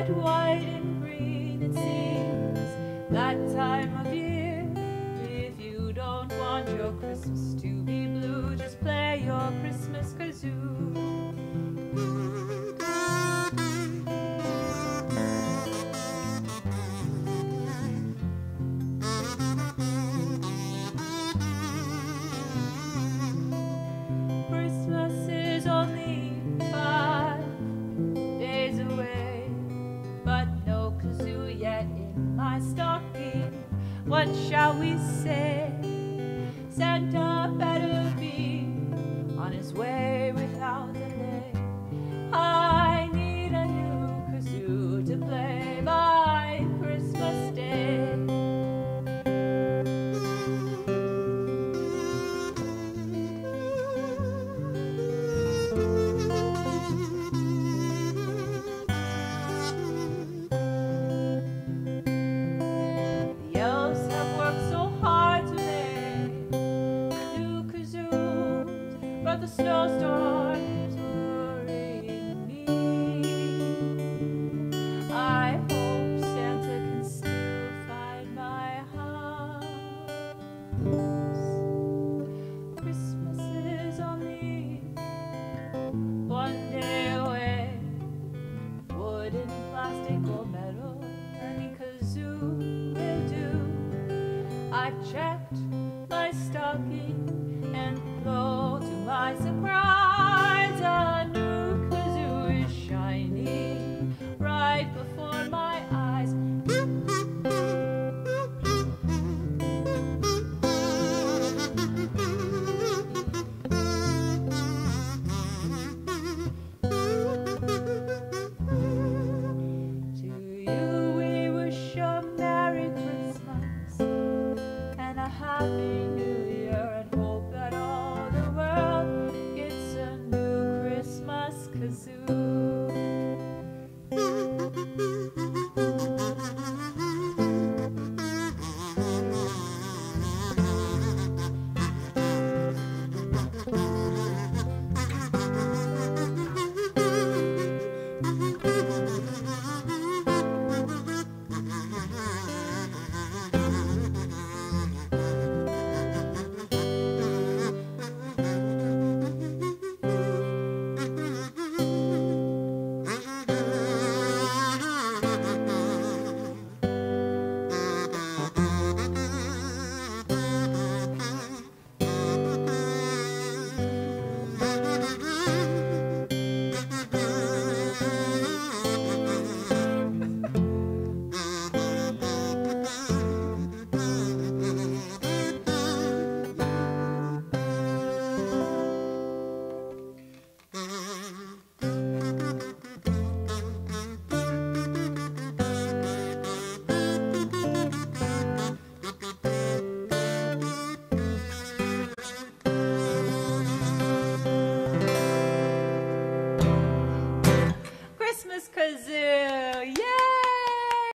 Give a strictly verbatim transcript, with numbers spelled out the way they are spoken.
red, white, and green. It seems that time of year. If you don't want your Christmas to be blue, just play your Christmas kazoo. Christmas is only five days away, but no kazoo yet in my stocking. What shall we say? Santa better be on his way without delay. I need a new kazoo to play by Christmas Day. But the snowstorm is worrying me. I hope Santa can still find my house. Christmas is only one day away. Wooden, plastic, or metal, any kazoo will do. I've checked my stocking and lo, to my surprise, a new kazoo is shining right before my eyes. To you we wish a Merry Christmas and a Happy New Year.